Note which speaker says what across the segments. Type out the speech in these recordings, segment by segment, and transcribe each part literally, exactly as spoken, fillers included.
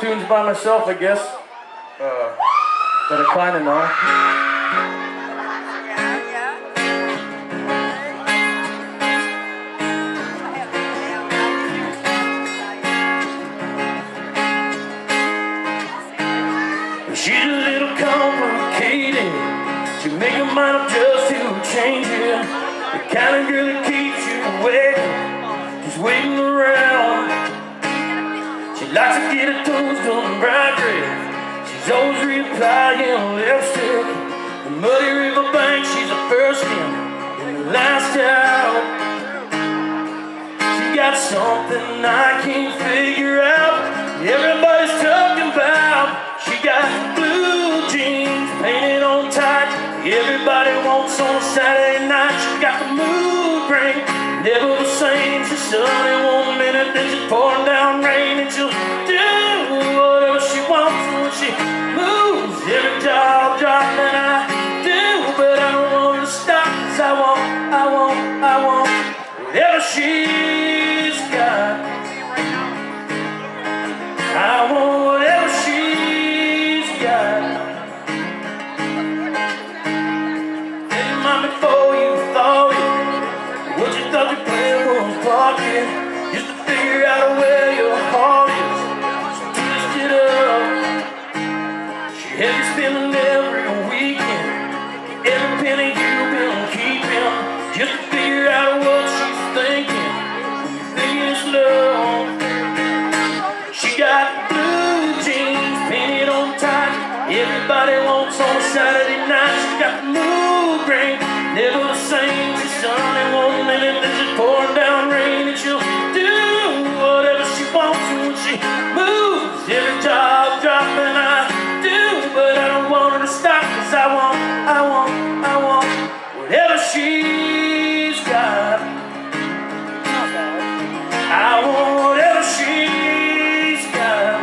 Speaker 1: tunes by myself, I guess, uh, that I kind of know. She's a little complicated. She make her mind up just to change it. The kind of girl that keeps you awake, just waiting around. She likes to get her toes done bright red. She's always reapplying lipstick. The muddy river bank, she's the first in and the last out. She got something I can't figure out. Everybody's talking about. She got blue jeans painted on tight. Everybody wants on a Saturday night. She got the mood ring, never the same. She's sunny one minute, then she's pouring down rain. And she'll do whatever she wants when she moves. Every jaw drop and I do, but I don't want her to stop. 'Cause I want, I want, I want whatever she's got. I want whatever she's got. Hey, mom, before you thought it, what you thought your plan was blocking, just to figure out where your heart is, so twist it up. She had you spending every weekend, every penny you've been keeping, just to figure out what she's thinking, when you think it's love. She got blue jeans painted on tight. Everybody wants on a Saturday night. She got the mood ring, never the same. She's sunny one minute, then she's pouring down rain. And she'll do whatever she wants when she moves. Every job drop and I do, but I don't want her to stop. 'Cause I want, I want, I want whatever she's got. I want whatever she's got.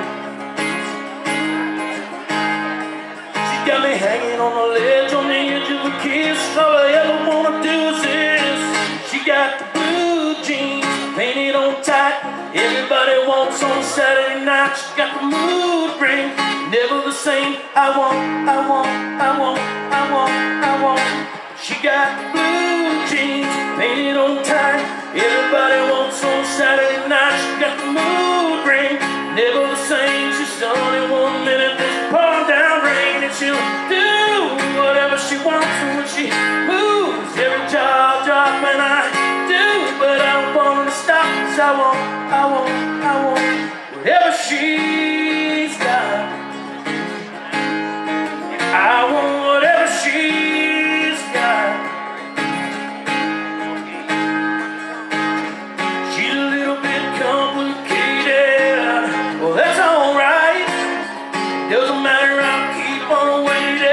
Speaker 1: Got me hanging on the ledge, on the edge of a kiss. All I ever wanna do is this. She got the blue jeans painted on tight. Everybody wants on Saturday night. She got the mood ring, never the same. I want, I want, I want, I want, I want. She got blue jeans painted on tight. Everybody wants on Saturday night. She got the mood ring, never the same. She's sunny one minute, then she's pouring down rain. And she'll do whatever she wants when she moves. Every jaw drop and I do, but I don't want her to stop. 'Cause I want, I want, I want whatever she's got. I want whatever she's got. She's a little bit complicated. Well, that's alright. Doesn't matter, I'll keep on waiting.